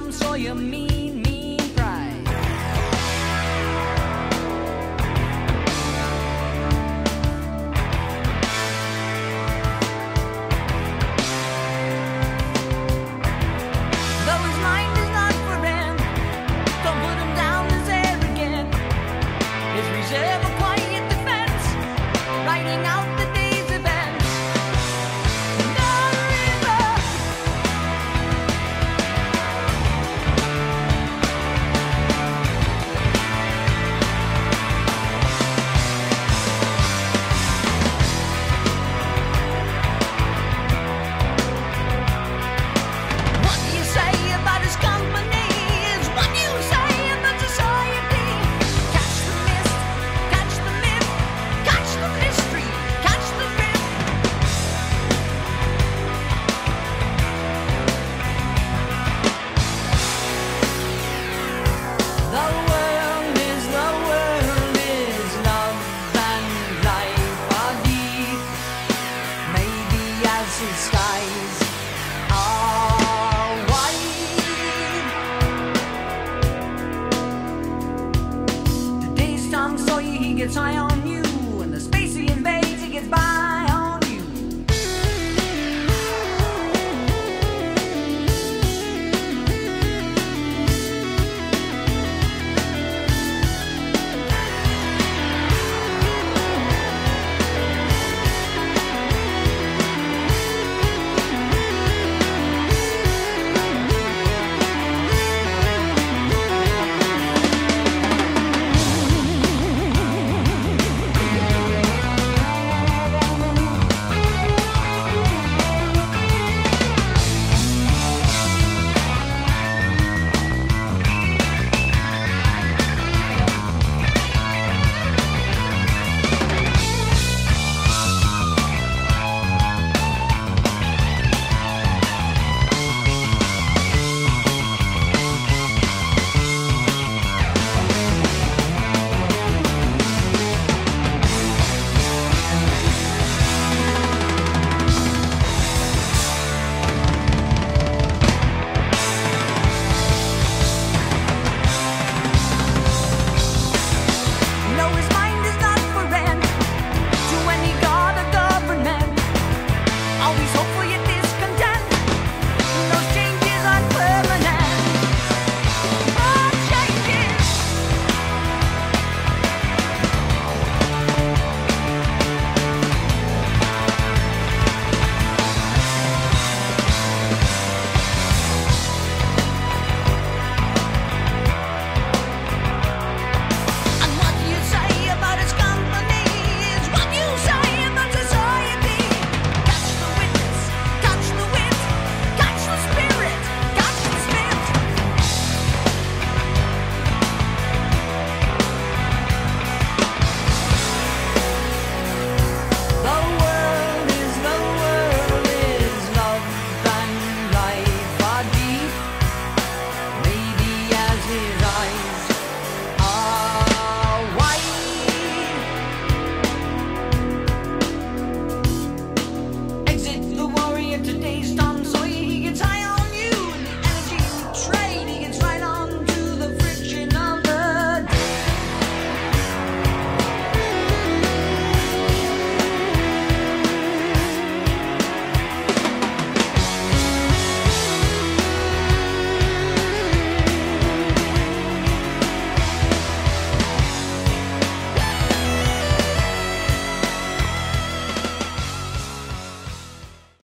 Tom Sawyer, mean, mean pride. Though his mind is not for him, don't put him down as arrogant. His reserve a quiet defense, writing out the day's events. The river. What do you say about his company is what you say about society. Catch the mist, catch the myth, catch the mystery, catch the drift. The world is love and life are deep. Maybe as the skies are wide. Today's Tom Sawyer, he gets high on